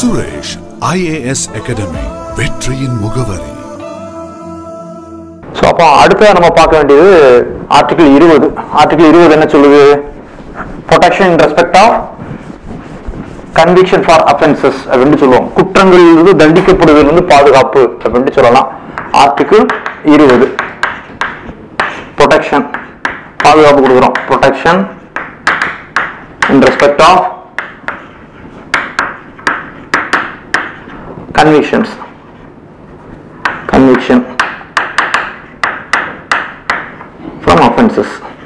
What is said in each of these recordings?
Suresh IAS Academy வெற்றியின் முகவரி. So அப்ப அடுத்து நம்ம பார்க்க வேண்டியது ஆர்டிகிள் 20. ஆர்டிகிள் 20 என்ன சொல்லுது? protection in respect of conviction for offenses அப்படினு சொல்லுவோம். குற்றங்களிலிருந்து தண்டிக்கப்படுவதிலிருந்து பாதுகாப்பு அப்படினு சொல்லலாம். ஆர்டிகிள் 20 protection பாதுகாப்பு கொடுக்கிறோம். protection in respect of conviction from offenses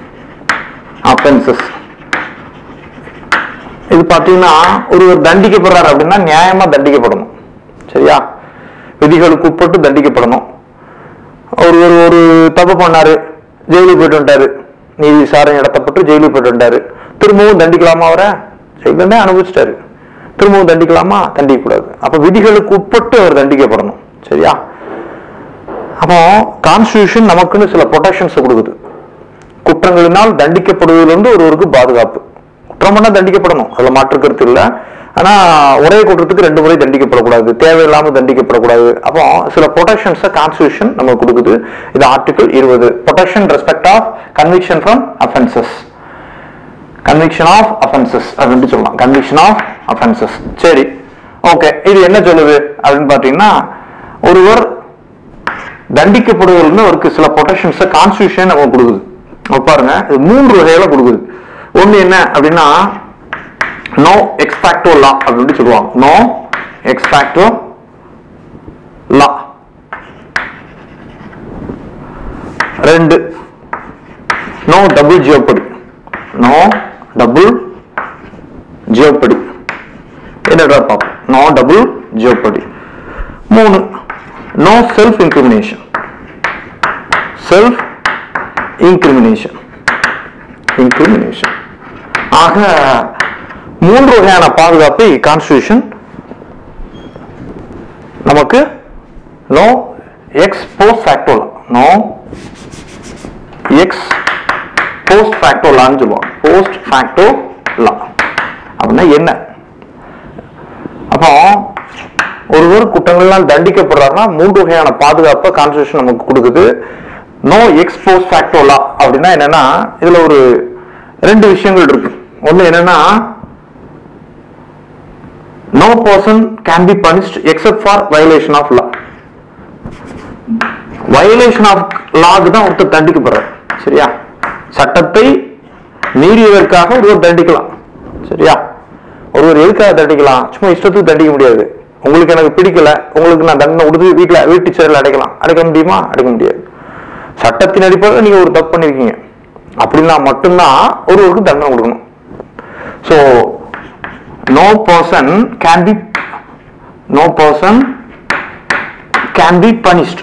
இது பாத்தீங்கன்னா ஒருவர் தண்டிக்கப்படுறாரு அப்படின்னா நியாயமா தண்டிக்கப்படணும். சரியா? விதிகளுக்கு உட்பட்டு தண்டிக்கப்படணும். ஒருவர் ஒரு தப்பு பண்ணாரு, ஜெயிலுக்கு போயிட்டு வந்துட்டாரு, நீதி விசாரணை நடத்தப்பட்டு ஜெயிலுக்கு போயிட்டு வந்துட்டாரு, திரும்பவும் தண்டிக்கலாமா? அவரை ஜெயிலே அனுபவிச்சிட்டாரு, திரும்பவும் தண்டிக்கலாமா? தண்டிக்க கூடாது. அப்ப விதிகளுக்கு உட்பட்டு அவர் தண்டிக்கப்படணும். சரியா? அப்போ கான்ஸ்டிடியூஷன் நமக்குன்னு சில ப்ரொடெக்ஷன்ஸ் கொடுக்குது. குற்றங்களினால் தண்டிக்கப்படுவதிலிருந்து ஒருவருக்கு பாதுகாப்பு. குற்றம் பண்ணா தண்டிக்கப்படணும், அதுல மாற்று கருத்து இல்லை. ஆனா ஒரே குற்றத்துக்கு 2 முறை தண்டிக்கப்படக்கூடாது, தேவையில்லாம தண்டிக்கப்படக்கூடாது. அப்போ சில ப்ரொடெக்ஷன்ஸை கான்ஸ்டிடியூஷன் நமக்கு கொடுக்குது. இது article 20 protection respect of conviction from offences. Conviction of offences அப்படின்னு சொல்லலாம். Conviction of offences. சரி, ஓகே. இது என்ன சொல்லுது அப்படின்னு பாத்தீங்கன்னா, ஒருவர் தண்டிக்கப்படுவதிலிருந்து அவருக்கு சில ப்ரொடெக்ஷன்ஸை கான்ஸ்டிடியூஷன் நமக்கு கொடுக்குது. பாருங்க, இது 3 வகையில கொடுக்குது. ஒண்ணு என்ன அப்படின்னா, நோ எக்ஸ் ஃபேக்டோ லா அப்படின்னு சொல்லுவாங்க. No ex facto law. 2, no double jeopardy. No double jeopardy. என்னடா பாப்போம்? No double jeopardy. 3, no self incrimination. Self incrimination. ஆக 3 வகையான பாதுகாப்பை கான்ஸ்டிடியூஷன் நமக்கு no ex post facto law, no ex post facto லான்னு சொல்லுவாங்க. போஸ்ட் ஃபேக்டோ லா அப்படின்னா என்ன? அப்போ ஒருவர் குற்றங்களால் தண்டிக்கப்படுறாருன்னா 3 வகையான பாதுகாப்பை கான்ஸ்டிடியூஷன் நமக்கு கொடுக்குது. No ex post facto law அப்படின்னா என்னன்னா, இதுல ஒரு 2 விஷயங்கள் இருக்கு. ஒண்ணு என்னன்னா, no person can be punished except for violation of law. violation of law தான் ஒருத்தர் தண்டிக்கப்படுறார். சரியா? சட்டத்தை மீறியதற்காக ஒருவர் தண்டிக்கலாம். சரியா? ஒருவர் எதுக்காக தண்டிக்கலாம்? சும்மா இஷ்டத்துக்கு தண்டிக்க முடியாது. உங்களுக்கு எனக்கு பிடிக்கல, உங்களுக்கு நான் தண்டனை கொடுத்து வீட்டு சேரில் அடைக்க முடியுமா? அடைக்க முடியாது. சட்டத்தின் அடிப்படையில் நீங்க ஒரு தப்பு பண்ணிருக்கீங்க அப்படின்னா மட்டும்தான் ஒருவருக்கு தண்டனை கொடுக்கணும். So no person can be punished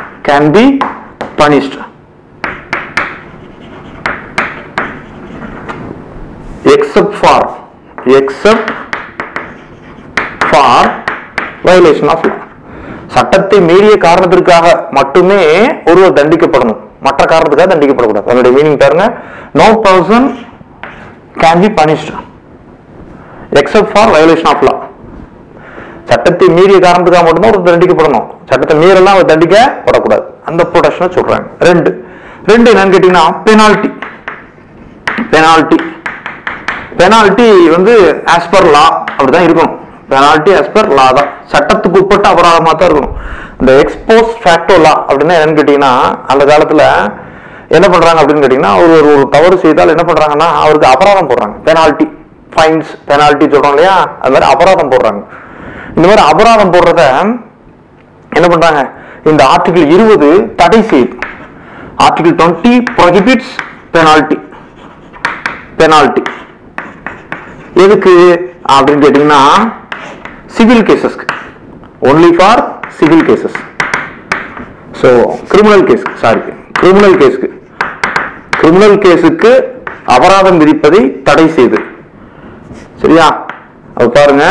except for violation of law. சட்டத்தை மீறிய காரணத்திற்காக மட்டுமே ஒருவர் தண்டிக்கப்படணும், மற்ற காரணத்துக்காக தண்டிக்கப்படக்கூடாது. அதனுடைய மீனிங் பாருங்க. no person can be punished except for violation of law. சட்டத்தை மீறிய காரணத்துக்காக மட்டும்தான் ஒரு தண்டிக்கப்படணும், சட்டத்தை மீறலாம் அவர் தண்டிக்கப்படக்கூடாது. அந்த ப்ரொடெக்ஷனை சொல்றாங்க. 2 என்னன்னு கேட்டீங்கன்னா, பெனால்டி வந்து ஆஸ் பர் லா அப்படிதான் இருக்கணும். பெனால்டி ஆஸ் பர் லா தான், சட்டத்துக்கு உட்பட்ட அபராதமா தான் இருக்கணும். இந்த எக்ஸ் போஸ்ட் ஃபேக்டோ லா அப்படின்னா என்னன்னு கேட்டீங்கன்னா, அந்த காலத்துல என்ன பண்றாங்க அப்படின்னு கேட்டீங்கன்னா, ஒரு தவறு செய்தால் என்ன பண்றாங்கன்னா, அவருக்கு அபராதம் போடுறாங்க. பெனால்டி, ஃபைன்ஸ், பெனால்டி சொல்றோம் இல்லையா, அது மாதிரி அபராதம் போடுறாங்க. இந்த மாதிரி அபராதம் போடுறத என்ன பண்றாங்க, இந்த ஆர்டிகிள் 20 தடை செய்யுது. Article 20 prohibits penalty. எதுக்கு அப்படின்னு கேட்டீங்கன்னா, சிவில் கேசஸ்க்கு, only for civil cases. So criminal கேஸுக்கு அபராதம் விதிப்பதை தடை செய்து. சரியா? அது பாருங்க,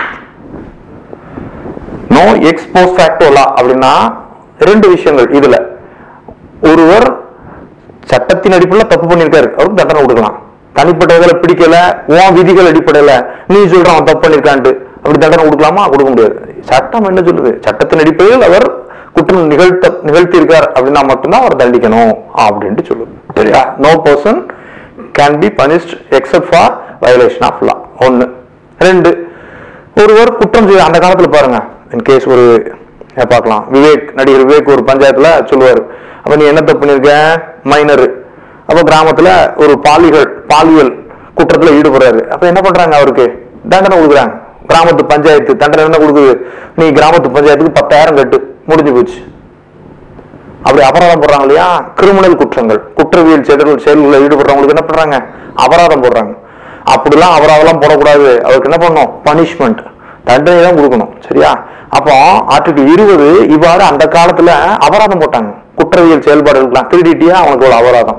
no ex post facto law அப்படின்னா 2 விஷயங்கள். இதுல ஒருவர் சட்டத்தின் அடிப்படையில் தப்பு பண்ணிருக்காரு, அவருக்கு தண்டனை கொடுக்கலாம். தனிப்பட்ட இதில் பிடிக்கல, உன் விதிகள் அடிப்படையில் நீ சொல்ற அவன் தப்பு பண்ணிருக்கான்ட்டு அப்படி தண்டனை கொடுக்கலாமா? கொடுக்க முடியாது. சட்டம் என்ன சொல்லுது? சட்டத்தின் அடிப்படையில் அவர் குற்றம் நிகழ்த்தி இருக்கார் அப்படின்னா மட்டும்தான் அவர் தண்டிக்கணும் அப்படின்ட்டு சொல்லுது. சரியா? No person can be punished except for violation of law. ஒன்னு. ரெண்டு, ஒருவர் குற்றம் செய்ய அந்த காலத்துல பாருங்க, இன்கேஸ் ஒரு பார்க்கலாம், நடிகர் விவேக் ஒரு பஞ்சாயத்துல சொல்லுவாரு, அப்ப நீ என்ன தப்பு பண்ணிருக்க? மைனர். அப்ப கிராமத்துல ஒரு பாலியல் குற்றத்துல ஈடுபடுறாரு. அப்ப என்ன பண்றாங்க? அவருக்கு தண்டனை கொடுக்குறாங்க. கிராமத்து பஞ்சாயத்து தண்டனை என்ன கொடுக்குது? நீ கிராமத்து பஞ்சாயத்துக்கு 10,000 கட்டு, முடிஞ்சு போச்சு. அப்படி அபராதம் போடுறாங்க இல்லையா? கிரிமினல் குற்றங்கள், குற்றவியல் செயல்களில் ஈடுபடுறவங்களுக்கு என்ன பண்றாங்க? அபராதம் போடுறாங்க. அப்படிலாம் அபராதம் போடக்கூடாது. அவருக்கு என்ன பண்ணணும்? பனிஷ்மெண்ட், தண்டனை தான் கொடுக்கணும். சரியா? அப்போ ஆர்டிகிள் 20 இவ்வாறு அந்த காலத்துல அபராதம் போட்டாங்க. குற்றவியல் செயல்பாடுகளுக்கெல்லாம் திருடிட்டியா அவனுக்கு ஒரு அபராதம்.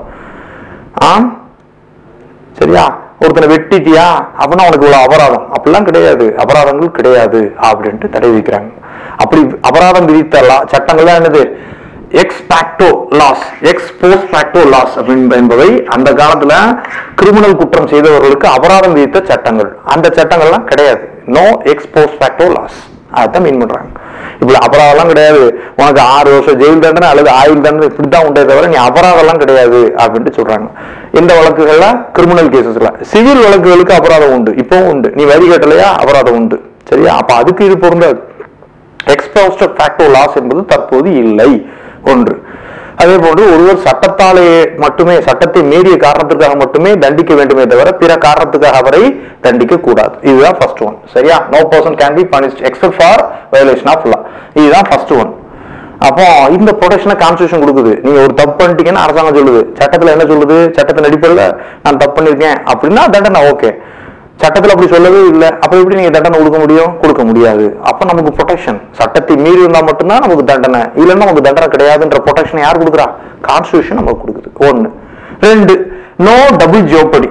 சரியா? ஒருத்தனை வெட்டிட்டியா அப்படின்னா அவனுக்கு இவ்வளவு அபராதம். அப்படிலாம் கிடையாது, அபராதங்கள் கிடையாது அப்படின்ட்டு தடை விதிக்கிறாங்க. அப்படி அபராதம் விதித்த சட்டங்கள் தான் என்னது? Ex facto laws, ex post facto laws என்பவை அந்த காலத்துல கிரிமினல் குற்றம் செய்தவர்களுக்கு அபராதம் விதித்த சட்டங்கள். அந்த சட்டங்கள்லாம் கிடையாது. No ex post facto laws. அதான் மீன் பண்றாங்க. இப்படி அபராதம்லாம் கிடையாது. உனக்கு 6 வருஷம் ஜெயில் தண்டனை அல்லது ஆயுள் தண்டனை இப்படித்தான் உண்டே தவிர நீ அபராதம்லாம் கிடையாது அப்படின்ட்டு சொல்றாங்க. இந்த வழக்குகள்ல கிரிமினல் கேசஸ்ல, சிவில் வழக்குகளுக்கு அபராதம் உண்டு, இப்பவும் உண்டு. நீ வரி கட்டலையா அபராதம் உண்டு. சரியா? அப்ப அதுக்கு இது பொருந்தாது. எக்ஸ் போஸ்ட் ஃபேக்டோ லாஸ் என்பது தற்போது இல்லை. ஒன்று. அதே போன்று ஒருவர் சட்டத்தாலே மட்டுமே, சட்டத்தை மீறிய காரணத்துக்காக மட்டுமே தண்டிக்க வேண்டுமே தவிர பிற காரணத்துக்காக அவரை தண்டிக்க கூடாது. இதுதான் ஃபர்ஸ்ட் ஒன். சரியா? No person can be punished except for violation of law. இதுதான் ஃபர்ஸ்ட் ஒன். அப்போ இந்த ப்ரொடெக்ஷனை கான்ஸ்டிடியூஷன் கொடுக்குது. நீங்க ஒரு தப்பு பண்ணிட்டீங்கன்னா அரசாங்கம் சொல்லுது, சட்டத்துல என்ன சொல்லுது? சட்டத்தின் அடிப்படையில் நான் தப்பு பண்ணிருக்கேன் அப்படின்னா தண்டனை ஓகே. சட்டத்தில் அப்படி சொல்லவே இல்லை. அப்ப எப்படி நீங்க தண்டனை கொடுக்க முடியும்? கொடுக்க முடியாது. அப்ப நமக்கு ப்ரொடெக்ஷன், சட்டத்தை மீறி இருந்தா மட்டும்தான் நமக்கு தண்டனை, இல்லைன்னா நமக்கு தண்டனை கிடையாதுன்ற ப்ரொடெக்ஷன் யார் கொடுக்குறா? கான்ஸ்டிடியூஷன் நமக்கு கொடுக்குது. ஒன்னு. ரெண்டு, no double jeopardy.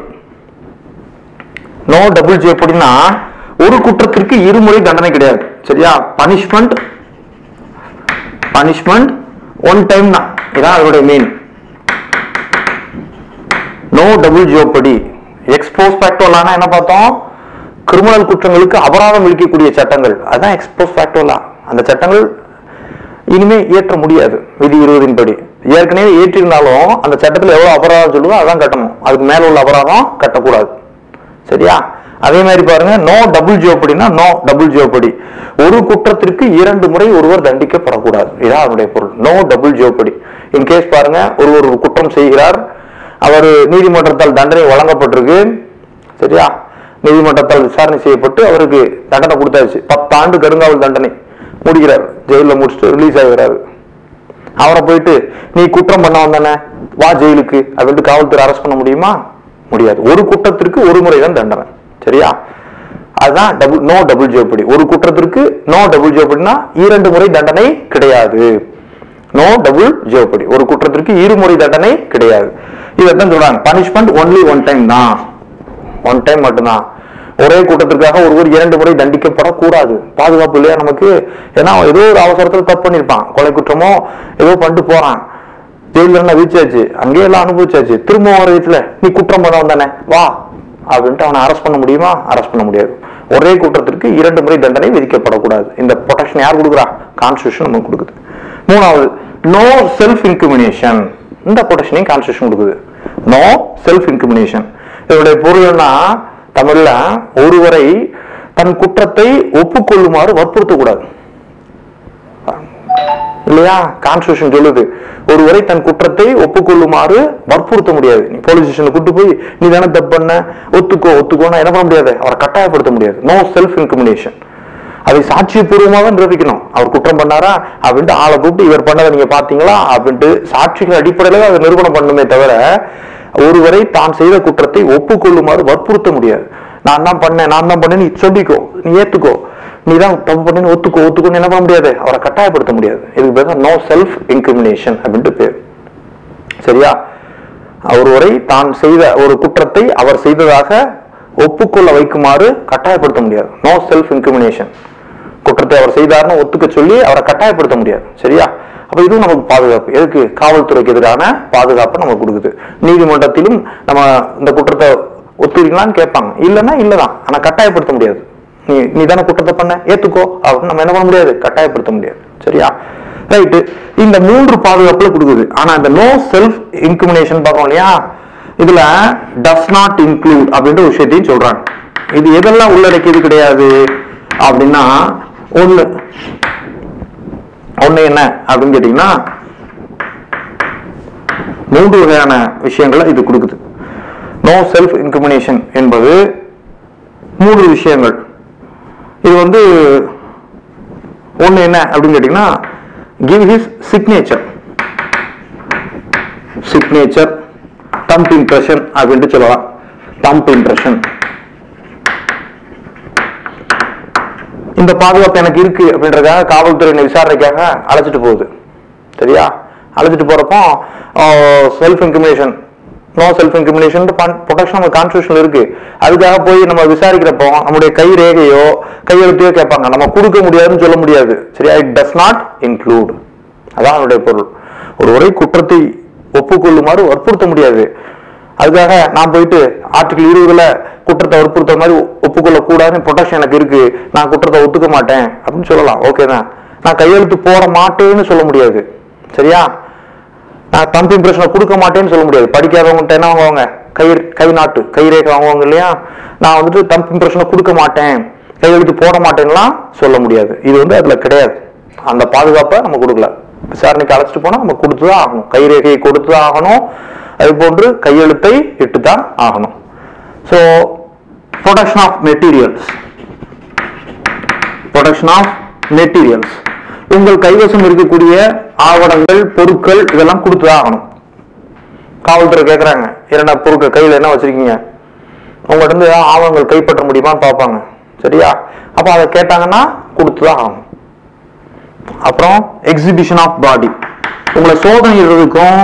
No double ஜியோபடினா ஒரு குற்றத்திற்கு இருமுறை தண்டனை கிடையாது. சரியா? பனிஷ்மெண்ட் ஒன் டைம் தான். இதான் அதோட mean. No double jeopardy. Ex post facto லானா என்ன பார்த்தோம்? கிரிமினல் குற்றங்களுக்கு அபராதம் விதிக்கக்கூடிய சட்டங்கள். அதான் எக்ஸ்போஸ் ஃபேக்டோ லா. அந்த சட்டங்கள் இனிமே இயற்ற முடியாது விதி 20 படி. ஏற்கனவே ஏற்றிருந்தாலும் அந்த சட்டத்தில் எவ்வளவு அபராதம் சொல்லுதோ அதான் கட்டணும். அதுக்கு மேல உள்ள அபராதம் கட்டக்கூடாது. சரியா? அதே மாதிரி பாருங்க, நோ டபுள் ஜியோபடினா நோ டபுள் ஜியோபடி. ஒரு குற்றத்திற்கு 2 முறை ஒருவர் தண்டிக்கப்படக்கூடாது. இதான் அதனுடைய பொருள். No double ஜியோபடி. இன்கேஸ் பாருங்க, ஒருவர் ஒரு குற்றம் செய்கிறார், அவர் நீதிமன்றத்தால் தண்டனை வழங்கப்பட்டிருக்கு. சரியா? நீதிமன்றத்தால் விசாரணை செய்யப்பட்டு அவருக்கு தண்டனை கொடுத்தாச்சு. 10 ஆண்டு கடுங்காவல் தண்டனை முடிக்கிறார். ஜெயில முடிச்சுட்டு ரிலீஸ் ஆகிறாரு. அவரை போயிட்டு நீ குற்றம் பண்ண வந்தானே வா ஜெயிலுக்கு அப்படின்ட்டு காவல்துறை அரெஸ்ட் பண்ண முடியுமா? முடியாது. ஒரு குற்றத்திற்கு 1 முறை தான் தண்டனை. சரியா? அதுதான் நோ டபுள் ஜியோபடி. ஒரு குற்றத்திற்கு நோ டபுள் ஜியோபடினா 2 முறை தண்டனை கிடையாது. No double jeopardy. ஒரு குற்றத்திற்கு 2 முறை தண்டனை கிடையாது. இதான் சொல்றாங்க. பனிஷ்மெண்ட் ஒன்லி ஒன் டைம் தான். ஒன் டைம் மட்டும்தான். ஒரே குற்றத்திற்காக ஒருவர் 2 முறை தண்டிக்கப்படக்கூடாது. பாதுகாப்பு இல்லையா நமக்கு? ஏன்னா ஏதோ ஒரு அவசரத்தில் தப்பு பண்ணிருப்பான், கொலை குற்றமோ ஏதோ பண்ணிட்டு போறான், ஜெயில வீச்சாச்சு, அங்கேயே எல்லாம் அனுபவிச்சாச்சு. திரும்ப வர வீட்டுல நீ குற்றம் பண்ண வந்தானே வா அப்படின்ட்டு அவனை அரெஸ்ட் பண்ண முடியுமா? அரெஸ்ட் பண்ண முடியாது. ஒரே குற்றத்திற்கு 2 முறை தண்டனை விதிக்கப்படக்கூடாது. இந்த ப்ரொடெக்ஷன் யார் கொடுக்குறா? கான்ஸ்டிடியூஷன் நமக்கு கொடுக்குது. மூணாவது, நோ செல்ஃப் இன்கிரிமினேஷன். இந்த ப்ரொடெக்ஷனையும் கான்ஸ்டிடியூஷன் கொடுக்குது. No self incrimination. இதனுடைய பொருள்னா தமிழ்ல ஒருவரை தன் குற்றத்தை ஒப்புக்கொள்ளுமாறு வற்புறுத்தக்கூடாது. இல்லையா? கான்ஸ்டிடியூஷன் சொல்லுது ஒருவரை தன் குற்றத்தை ஒப்புக்கொள்ளுமாறு வற்புறுத்த முடியாது. நீ போலீஸ் ஸ்டேஷன்ல கூட்டு போய் நீ தானே தப்பு பண்ண ஒத்துக்கோன்னா என்ன பண்ண முடியாது? அவரை கட்டாயப்படுத்த முடியாது. No self incrimination. அதை சாட்சியபூர்வமாக நிரூபிக்கணும். அவர் குற்றம் பண்ணாரா அப்படின்ட்டு ஆளை கூப்பிட்டு இவர் பண்ணதை நீங்க பாத்தீங்களா அப்படின்ட்டு சாட்சிகள் அடிப்படையில அதை நிரூபணம் பண்ணுமே தவிர ஒருவரை தான் செய்த குற்றத்தை ஒப்புக்கொள்ளுமாறு வற்புறுத்த முடியாது. நான் தான் பண்ணேன் நீ சொல்லிக்கோ, நீ ஏத்துக்கோ, நீ தான் தப்பு பண்ணு ஒத்துக்கோன்னு என்ன பண்ண முடியாது? அவரை கட்டாயப்படுத்த முடியாது. இதுக்கு பேர் நோ செல்ஃப் இன்கிரிமினேஷன் அப்படின்ட்டு பேர். சரியா? ஒருவரை தான் செய்த ஒரு குற்றத்தை அவர் செய்ததாக ஒப்புக்கொள்ள வைக்குமாறு கட்டாயப்படுத்த முடியாது. No self incrimination. குற்றத்தை அவர் செய்தார்னு ஒத்துக்க சொல்லி அவரை கட்டாயப்படுத்த முடியாது. சரியா? அப்ப இதுவும் நமக்கு பாதுகாப்பு. எதுக்கு? காவல்துறைக்கு எதிரான பாதுகாப்பு நமக்கு கொடுக்குது. நீதிமன்றத்திலும் நம்ம இந்த குற்றத்தை ஒத்துக்கிறீங்களான்னு கேட்பாங்க. இல்லைன்னா இல்லதான், ஆனா கட்டாயப்படுத்த முடியாது. நீ தானே குற்றத்தை பண்ண, ஏத்துக்கோ அப்படின்னு நம்ம என்ன பண்ண முடியாது, கட்டாயப்படுத்த முடியாது. சரியா? ரைட்டு. இந்த 3 பாதுகாப்புல கொடுக்குது. ஆனா இந்த நோ செல்ஃப் இன்கிரிமினேஷன் பார்க்கணும் இல்லையா, இதுல டஸ் நாட் இன்க்ளூட் அப்படின்ற விஷயத்தையும் சொல்றாங்க. இது எதெல்லாம் உள்ளடக்கியது கிடையாது அப்படின்னா, ஒண்ணு என்ன அப்படின்னு கேட்டீங்கன்னா 3 வகையான விஷயங்களை இது கொடுக்குது. நோ செல்ஃப் இன்கிரிமினேஷன் என்பது 3 விஷயங்கள். இது ஒண்ணு என்ன அப்படின்னு கேட்டீங்கன்னா, give his signature, thumb impression அப்படின்ட்டு சொல்லலாம். thumb impression. இந்த பாதுகாப்பு எனக்கு இருக்கு அப்படின்றதுக்காக காவல்துறை விசாரணைக்காக அழைச்சிட்டு போகுது. சரியா? அழைச்சிட்டு போறப்போ self incrimination, no self incrimination protection நம்ம கான்ஸ்டிடியூஷன்ல இருக்கு. அதுக்காக போய் நம்ம விசாரிக்கிறப்போ நம்முடைய கை ரேகையோ கையெழுத்தையோ கேட்பாங்க. நம்ம கொடுக்க முடியாதுன்னு சொல்ல முடியாது. சரியா? It does not include. அதான் அதனுடைய பொருள். ஒருவரை குற்றத்தை ஒப்புக்கொள்ளுமாறு வற்புறுத்த முடியாது. அதுக்காக நான் போயிட்டு ஆர்டிகிள் 20ல குற்றத்தை வற்புறுத்த மாதிரி ஒப்புக்கொள்ள கூடாதுன்னு ப்ரொடெக்ஷன் எனக்கு இருக்கு, நான் குற்றத்தை ஒத்துக்க மாட்டேன் அப்படின்னு சொல்லலாம். ஓகே தான். நான் கையெழுத்து போட மாட்டேன்னு சொல்ல முடியாது. சரியா? நான் தம்ப் இம்ப்ரெஷனை கொடுக்க மாட்டேன்னு சொல்ல முடியாது. படிக்காதவங்ககிட்ட என்ன வாங்குவாங்க, கை ரேகை வாங்குவாங்க இல்லையா, நான் தம்ப் இம்ப்ரெஷனை கொடுக்க மாட்டேன், கையெழுத்து போட மாட்டேன்னுலாம் சொல்ல முடியாது. இது அதுல கிடையாது. அந்த பாதுகாப்பை நம்ம கொடுக்கல. விசாரணைக்கு அழைச்சிட்டு போனா நம்ம கொடுத்துதான் ஆகணும். கை ரேகையை கொடுத்துதான் ஆகணும். அது போன்று கையெழுத்தை இட்டுதான் ஆகணும். ஸோ ப்ரொடெக்ஷன் ஆஃப் மெட்டீரியல்ஸ், உங்கள் கைவசம் இருக்கக்கூடிய ஆவணங்கள், பொருட்கள் இதெல்லாம் கொடுத்துதான் ஆகணும். காவல்துறை கேட்கறாங்க, என்னென்ன பொருட்கள் கையில் என்ன வச்சிருக்கீங்க, உங்கள்கிட்ட இருந்து ஆவணங்கள் கைப்பற்ற முடியுமான்னு பார்ப்பாங்க. சரியா? அப்ப அதை கேட்டாங்கன்னா கொடுத்துதான் ஆகணும். அப்புறம் எக்ஸிபிஷன் ஆஃப் பாடி, உங்களை சோதனையிடுறதுக்கும்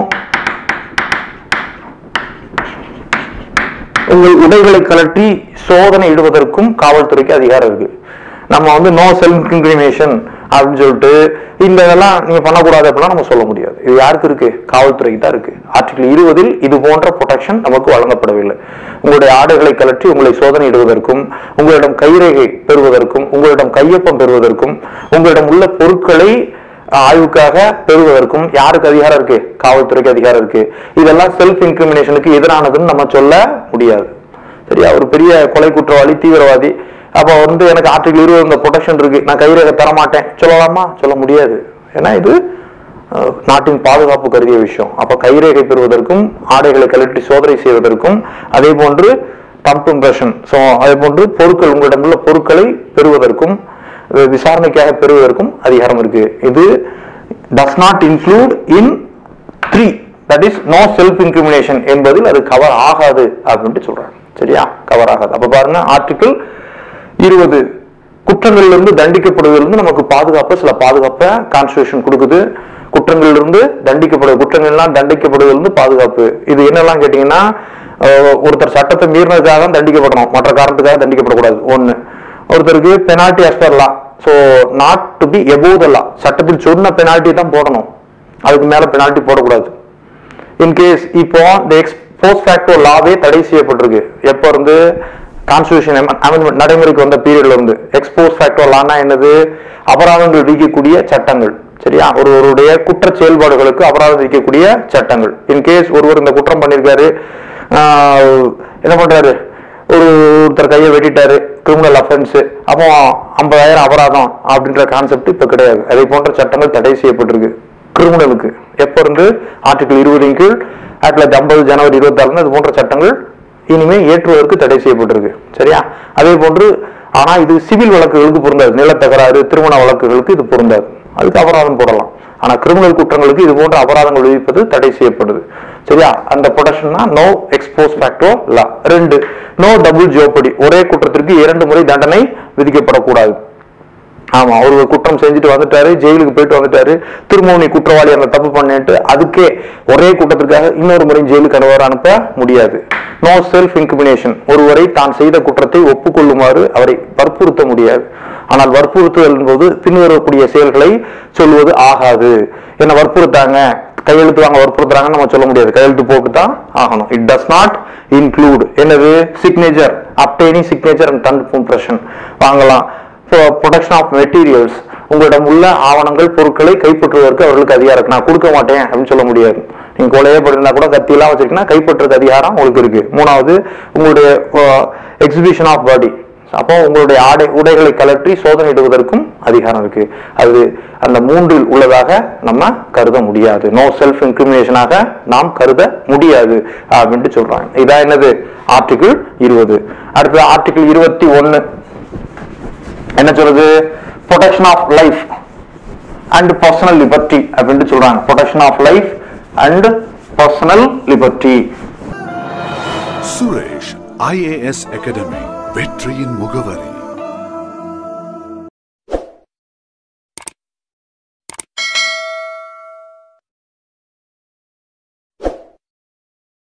உங்கள் உடைகளை கலட்டி சோதனை இடுவதற்கும் காவல்துறைக்கு அதிகாரம் இருக்கு. நம்ம நோ செல்ஃப் இன்கிரிமினேஷன் அப்படின்னு சொல்லிட்டு இந்த இதெல்லாம் நீங்க பண்ணக்கூடாது அப்படின்னா நம்ம சொல்ல முடியாது. இது யாருக்கு இருக்கு? காவல்துறைக்கு தான் இருக்கு. ஆர்டிகிள் 20 இது போன்ற ப்ரொடெக்ஷன் நமக்கு வழங்கப்படவில்லை. உங்களுடைய ஆடைகளை கலற்றி உங்களை சோதனை இடுவதற்கும், உங்களிடம் கைரேகை பெறுவதற்கும், உங்களிடம் கையொப்பம் பெறுவதற்கும், உங்களிடம் உள்ள பொருட்களை ஆய்வுக்காக பெறுவதற்கும் யாருக்கு அதிகாரம் இருக்கு? காவல்துறைக்கு அதிகாரம் இருக்கு. இதெல்லாம் செல்ஃப் இன்கிரிமினேஷனுக்கு எதிரானதுன்னு நம்ம சொல்ல முடியாது. சரியா? ஒரு பெரிய கொலை குற்றவாளி, தீவிரவாதி, அப்ப எனக்கு ஆர்டிகிள் 20 இந்த ப்ரொடெக்ஷன் இருக்கு, நான் கைரேகை தரமாட்டேன் சொல்லலாமா? சொல்ல முடியாது. ஏன்னா இது நாட்டின் பாதுகாப்பு கருதிய விஷயம். அப்ப கைரேகை பெறுவதற்கும், ஆடைகளை கழற்றி சோதனை செய்வதற்கும், அதே போன்று தம்ப் இம்ப்ரெஷன், அதே போன்று பொருட்கள், உங்களிடம் உள்ள பொருட்களை பெறுவதற்கும், விசாரணைக்காக பெறுவதற்கும் அதிகாரம் இருக்கு. இது does not include in 3, that is no self incrimination என்பதில் அது கவர் ஆகாது அப்படின்ட்டு சொல்றாங்க. சரியா? கவர் ஆகாது. அப்ப பாருங்க, ஆர்டிகிள் 20 குற்றங்களிலிருந்து தண்டிக்கப்படுவதிலிருந்து நமக்கு பாதுகாப்பு, சில பாதுகாப்பை கான்ஸ்டிடியூஷன் கொடுக்குது. குற்றங்களிலிருந்து குற்றங்கள்லாம் தண்டிக்கப்படுவதிலிருந்து பாதுகாப்பு. இது என்னெல்லாம் கேட்டீங்கன்னா, ஒருத்தர் சட்டத்தை மீறினதுக்காக தண்டிக்கப்படணும், மற்ற காரணத்துக்காக தண்டிக்கப்படக்கூடாது. ஒண்ணு, ஒருத்தருக்கு penalty as per law, so not to be above the law, சட்டத்தில் சொன்ன பெனால்டி தான் போடணும், அதுக்கு மேல பெனால்டி போடக்கூடாது. இன்கேஸ் இப்போ இந்த எக்ஸ்போஸ் ஃபேக்டோ லாவே தடை செய்யப்பட்டிருக்கு. எப்ப இருந்து? கான்ஸ்டிடியூஷன் அமெண்ட்மெண்ட் நடைமுறைக்கு வந்த பீரியட்ல இருந்து. எக்ஸ்போஸ் ஃபேக்டோ லானா என்னது? அபராதங்கள் விதிக்கக்கூடிய சட்டங்கள். சரியா? ஒருவருடைய குற்ற செயல்பாடுகளுக்கு அபராதம் விதிக்கக்கூடிய சட்டங்கள். இன்கேஸ் ஒருவர் இந்த குற்றம் பண்ணிருக்காரு, என்ன பண்றாரு, ஒருத்தர் கையை வெட்டிட்டாரு, கிரிமினல் அஃபென்ஸ், அப்போ 50,000 அபராதம் அப்படின்ற கான்செப்ட் இப்ப கிடையாது. அதே போன்ற சட்டங்கள் தடை செய்யப்பட்டிருக்கு கிரிமினலுக்கு. எப்ப இருந்து? ஆர்டிகிள் 20 கீழ் 1950 ஜனவரி 26 இது போன்ற சட்டங்கள் இனிமே ஏற்றுவதற்கு தடை செய்யப்பட்டிருக்கு. சரியா? அதே போன்று, ஆனா இது சிவில் வழக்குகளுக்கு பொருந்தாது. நிலத்தகராறு, திருமண வழக்குகளுக்கு இது பொருந்தாது. அதுக்கு அபராதம் போடலாம். ஆனா கிரிமினல் குற்றங்களுக்கு இது போன்ற அபராதங்கள் விதிப்பது தடை செய்யப்படுது. சரியா? அந்த ப்ரொடெக்ஷன்னா no ex post facto law. 2, no double jeopardy, ஒரே குற்றத்திற்கு 2 முறை தண்டனை விதிக்கப்படக்கூடாது. ஆமா, ஒரு குற்றம் செஞ்சுட்டு வந்துட்டாரு, ஜெயிலுக்கு போயிட்டு வந்துட்டாரு, திரும்பவும் நீ குற்றவாளி அந்த தப்பு பண்ணிட்டு அதுக்கே ஒரே குற்றத்திற்காக இன்னொரு முறை ஜெயிலுக்கு அனுப்ப முடியாது. நோ செல்ஃப் இன்கிரிமினேஷன், ஒருவரை தான் செய்த குற்றத்தை ஒப்புக்கொள்ளுமாறு அவரை வற்புறுத்த முடியாது. ஆனால் வற்புறுத்துதல் என்பது பின்வரக்கூடிய செயல்களை சொல்வது ஆகாது. என்ன வற்புறுத்தாங்க, கையெழுத்து வாங்க வற்புறுத்துறாங்கன்னு நம்ம சொல்ல முடியாது. கையெழுத்து போக்கு தான் ஆகணும். இட் டஸ் நாட் இன்க்ளூட் என்னது? Signature, up obtaining signature and thumb impression வாங்கலாம். ப்ரொடெக்ஷன் ஆஃப் மெட்டீரியல்ஸ், உங்களிடம் உள்ள ஆவணங்கள் பொருட்களை கைப்பற்றுவதற்கு அவர்களுக்கு அதிகாரம் இருக்கு. நான் கொடுக்க மாட்டேன் அப்படின்னு சொல்ல முடியாது. நீங்க கொலையே பண்ணிருந்தா கூட கத்தியெல்லாம் வச்சிருக்கீங்கன்னா கைப்பற்றுறதுக்கு அதிகாரம் உங்களுக்கு இருக்கு. மூணாவது உங்களுடைய எக்ஸிபிஷன் ஆஃப் பாடி, அப்போ உங்களுடைய உடைகளை கலற்றி சோதனையிடுவதற்கும் அதிகாரம் இருக்கு. அது அந்த மூன்றில் உள்ளதாக நம்ம கருத முடியாது. நோ செல்ஃப் இன்கிரிமினேஷனாக நாம் கருத முடியாது அப்படின்ட்டு சொல்றாங்க. இதான் என்னது ஆர்டிகிள் 20. அடுத்து ஆர்டிகிள் 21 என்ன சொல்றது? Protection of life and personal liberty அப்படின்னு சொல்றாங்க. Protection of life and personal liberty. Suresh IAS academy, வெற்றியின் முகவரி.